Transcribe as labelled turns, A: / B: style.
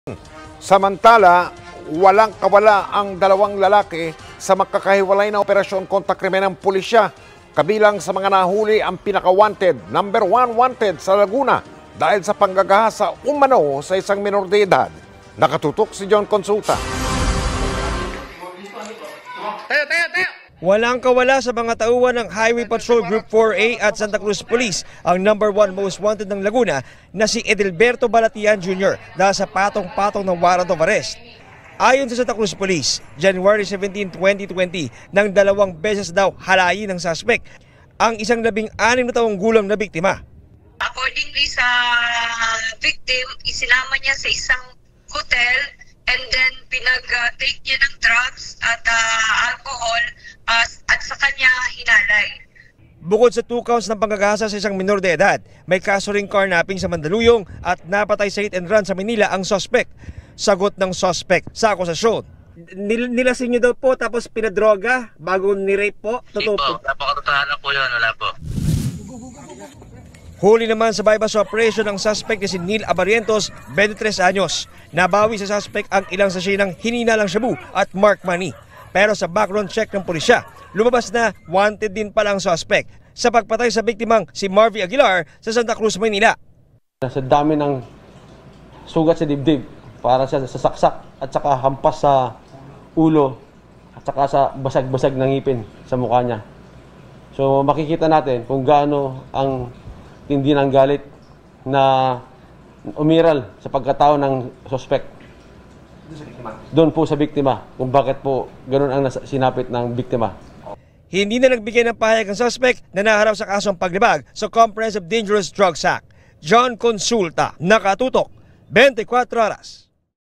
A: Samantala, walang kawala ang dalawang lalaki sa magkakahiwalay na operasyon kontra krimen ng pulisya. Kabilang sa mga nahuli ang pinaka-wanted, number 1 wanted sa Laguna dahil sa panggagahasa umano sa isang minor de edad. Nakatutok si John Consulta.
B: Walang kawala sa mga tauhan ng Highway Patrol Group 4A at Santa Cruz Police ang number 1 most wanted ng Laguna na si Edelberto Balatian Jr. dahil sa patong-patong ng warrant of arrest. Ayon sa Santa Cruz Police, January 17, 2020, nang 2 beses daw halayin ng suspect ang isang 16 na taong gulang na biktima.
C: Accordingly sa victim, isinama niya sa isang hotel and then pinag-take niya ng drugs at alcohol at sa kanya hinalay.
B: Bukod sa 2 counts ng panggagahasa sa isang minor de edad, may kaso ring carnapping sa Mandaluyong at napatay sa hit and run sa Manila ang suspect. Sagot ng suspect sa akusasyon. Nilasing niyo daw po tapos pinadroga bago ni-rape po? Totoo po?
D: Napakatotohanan po yun, wala po.
B: Huli naman sa bypass operation ang suspect na si Neil Abarientos, 23 anyos. Nabawi sa suspect ang ilang sachet ng hininalang shabu at mark money. Pero sa background check ng pulisya, lumabas na wanted din pala ang suspect sa pagpatay sa biktimang si Marvy Aguilar sa Santa Cruz, Manila.
E: Sa dami ng sugat sa dibdib para sa saksak at saka hampas sa ulo at saka sa basag-basag ng ngipin sa mukha niya. So makikita natin kung gaano ang tindi ng galit na umiral sa pagkatao ng suspect. Doon po sa biktima, kung bakit po ganoon ang sinapit ng biktima.
B: Hindi na nagbigay ng pahayag ang suspect na naharap sa kasong paglibag sa Comprehensive Dangerous Drugs Act. John Consulta, nakatutok, 24 oras.